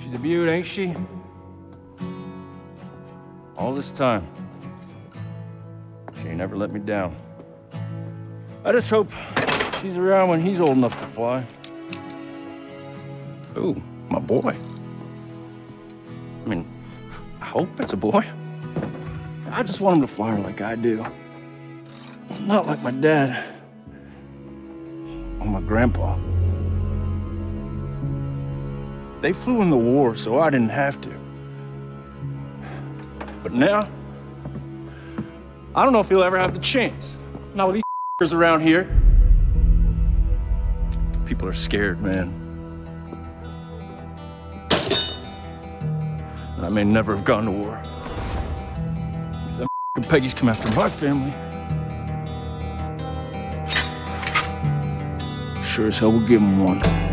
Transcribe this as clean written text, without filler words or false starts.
She's a beaut, ain't she? All this time, she ain't never let me down. I just hope she's around when he's old enough to fly. Ooh, my boy. I mean, I hope it's a boy. I just want him to fly her like I do. Not like my dad or my grandpa. They flew in the war, so I didn't have to. But now, I don't know if he'll ever have the chance. Not with these around here. People are scared, man. I may never have gone to war. If them Peggies come after my family, sure as hell will give them one.